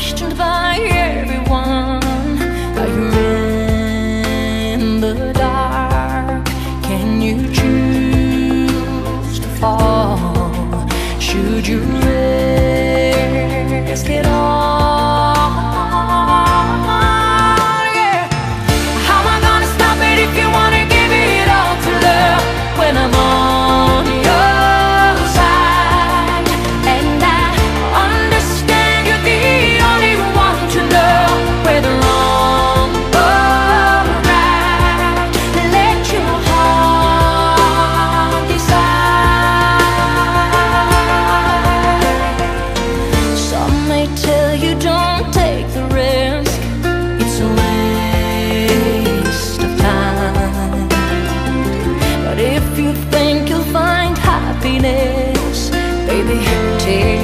questioned by everyone. Are you in the dark? Can you choose to fall? Should you risk it all? Yeah. How am I gonna stop it if you wanna give it all to love when I'm on your side? And I understand you're the only one to know whether wrong or right. Let your heart decide. Some may tell you don't take the risk, it's a waste of time. But if you think you'll find happiness, baby, take